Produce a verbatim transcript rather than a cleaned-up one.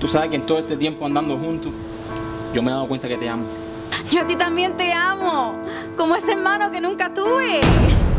Tú sabes que en todo este tiempo andando juntos, yo me he dado cuenta que te amo. Yo a ti también te amo, como ese hermano que nunca tuve.